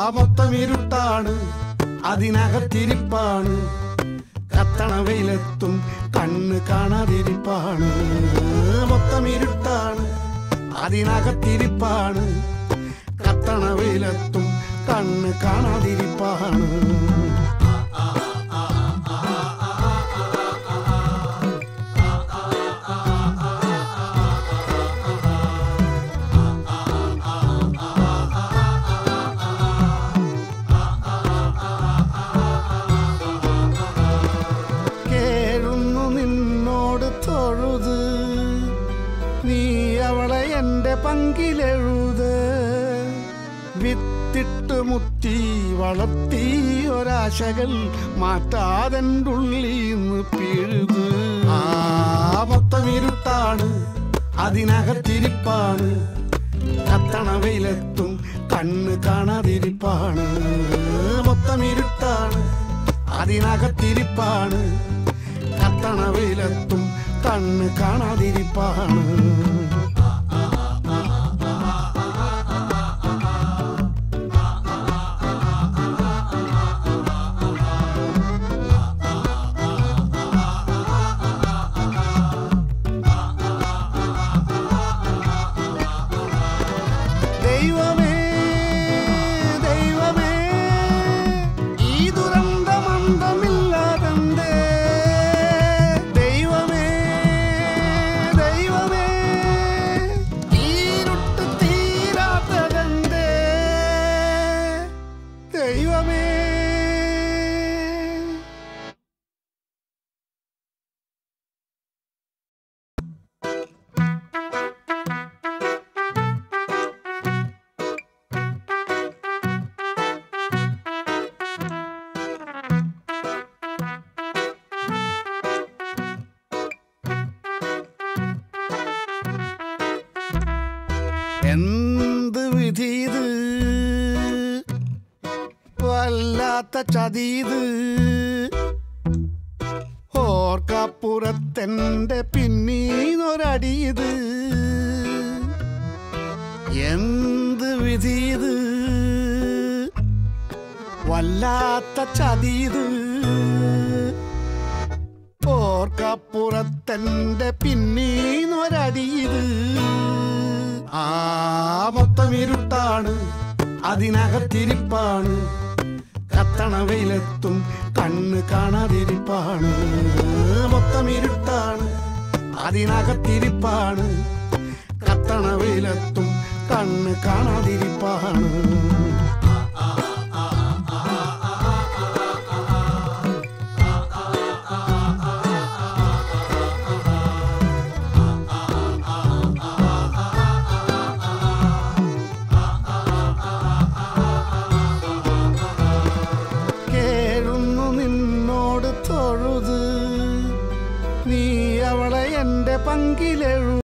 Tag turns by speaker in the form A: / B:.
A: മൊത്തം ഇരുട്ടാണ്, അതിനകത്തിരിപ്പാണ്. കത്തണ വെയിലെത്തും കണ്ണ് കാണാതിരിപ്പാണ്. മൊത്തം ഇരുട്ടാണ്, അതിനകത്തിരിപ്പാണ്. കത്തണ വെയിലെത്തും കണ്ണ് കാണാതിരിപ്പാണ്. തൊഴുത് നീ അവളെ എൻ്റെ പങ്കിലെഴുത്. വിത്തിട്ട് മുത്തി വളർത്തി ഒരാശകൾ മാറ്റാതെൻ്റെ ഉള്ളിന്ന് പിഴുത്. മൊത്തം ഇരുട്ടാണ്, അതിനകത്തിരിപ്പാണ്. കത്തണ വെയിലെത്തും കണ്ണ് കാണാതിരിപ്പാണ്. മൊത്തം ഇരുട്ടാണ്, അതിനകത്തിരിപ്പാണ്. കത്തണ വെയിലെത്തും കണ്ണ് കാണാതിരിപ്പാണ്. ദൈവമേ ദൈവമേ ഈ ദുരന്തമന്തമില്ലാതെന്തേ. ദൈവമേ ദൈവമേ ഈരുട്ട് തീരാത്തതെന്തേ. ദൈവമേ എന്ത് വിധീത്, വല്ലാത്ത ചതീത്. ഓർക്കപ്പുറത്തെൻ്റെ പിന്നീന്നൊരടിയത്. എന്ത് വിധീത്, വല്ലാത്ത ചതീത്. ഓർക്കപ്പുറത്തെൻ്റെ പിന്നീന്നൊരടിയത്. മൊത്തം ഇരുട്ടാണ്, അതിനകത്തിരിപ്പാണ്. കത്തണ വെയിലെത്തും കണ്ണ് കാണാതിരിപ്പാണ്. മൊത്തം ഇരുട്ടാണ്, അതിനകത്തിരിപ്പാണ്. കത്തണ വെയിലെത്തും കണ്ണ് കാണാതിരിപ്പാണ്. തൊഴുത് നീ അവളെ എൻ്റെ പങ്കിലെഴു